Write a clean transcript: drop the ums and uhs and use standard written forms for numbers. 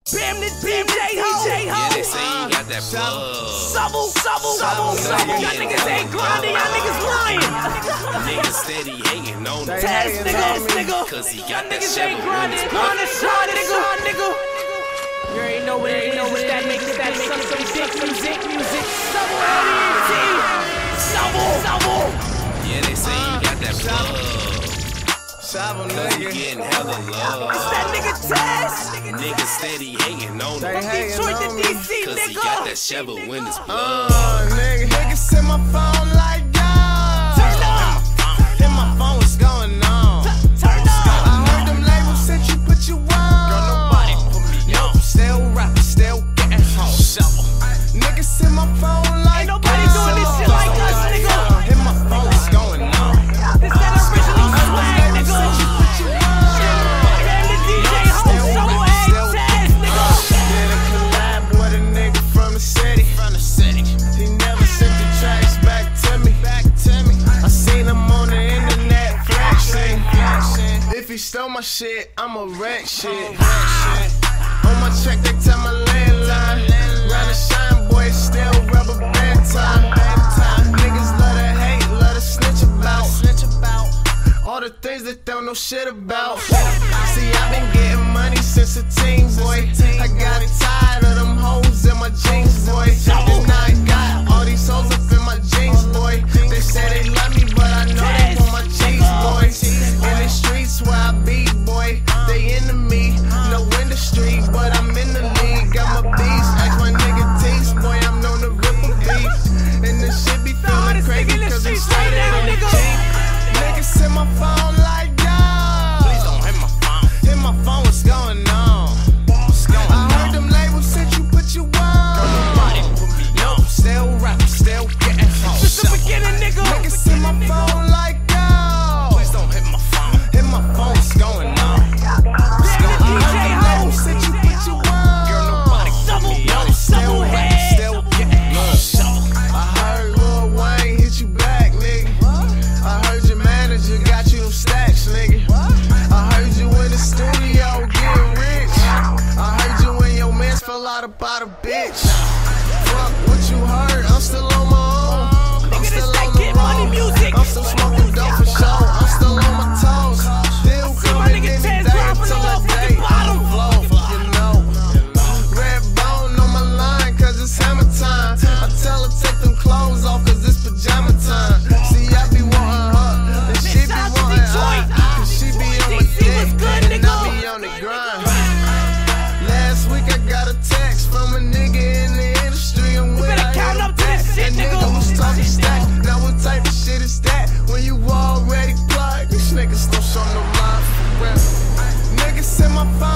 Bam the DJ ho. Yeah, they say you got that plug. Shovel. Y'all niggas ain't grinding, y'all niggas lying. Niggas steady hating on the Tez nigga. Cause he got that Niggas ain't shovel in grinding, his grind blood. a shot, nigga. You ain't know what it is, that makes some sick music. Shovelhead Tez. Shovel. Yeah, they say you got that plug. Shovel Cause he nigga. getting hella love. It's that nigga Tez. Niggas steady hating on They him. hating Detroit to on me. DC, Cause he nigga. got that shovel in his blood. Nigga. Niggas in my phone like, yo. Turn up. In my phone, what's going on? Turn up. I heard them labels said you put you on. Girl, nobody put me on. Still rapping, still getting home. Shovel. Niggas in my phone like, Ain't nobody doing this shit like us, nigga. In my phone, what's going on? This that original swag, nigga. Bam the DJ ho. Shovelhead Tez, nigga. Did a collab with a nigga from the city. He never sent the tracks back to me. I seen him on the internet flexing. If he stole my shit, I'ma wreck shit. On my check, they tell my landline. Round the shine, boy, it's still rubber band time. Niggas love to hate, love to snitch about. All the things that don't know shit about. See, I've been getting money since a teen, boy. I got tired of them hoes in my jeans, boy. And I got all these hoes up in my jeans, boy. They say they love me, but I know they want my cheese, boy. In the streets where I be, boy, they into me. No industry, but I'm in the league. Got my beats, ask my nigga T's, boy, I'm known to rip a beat. And this shit be feeling crazy, cause I'm started on the G. Niggas in my phone like, yo. Please don't hit my phone. Hit my phone, what's going on? I heard them labels said you put you on. Nobody put me on. Still rapping, still getting home. Just the beginning, nigga. Niggas in my phone like, yo. Please don't hit my phone. Hit my phone, what's going on? What's going on? I heard them labels said you put you on. Girl, nobody put me on. Still rapping, still getting home. I heard Lil Wayne hit you back, nigga. I heard your manager got you them stacks, nigga. I heard you in the studio getting rich. I heard you when your mans fell out about a bitch. Fuck what you heard, I'm still on my own. I'm Nigga, still this on that the Get Money road. music. I'm still smoking dope for show. I'm still on my toes. Still See my coming nigga any Tez day dropping until off that at day. the bottom. Flow, you know. Red bone on my line, cause it's hammer time. I tell her take them clothes off, cause it's pajama time. See, I be wanting her, and she be Shout out to wanting Detroit. I. Cause she be on my DC, dick, what's good, and nigga? I be on the grind. Last week I got a text from a nigga in the industry, and when better I count hit up him to this back, shit, that nigga. nigga was talking stacks. Now what type of shit is that? When you already plugged, these niggas don't show no love for real. Niggas in my phone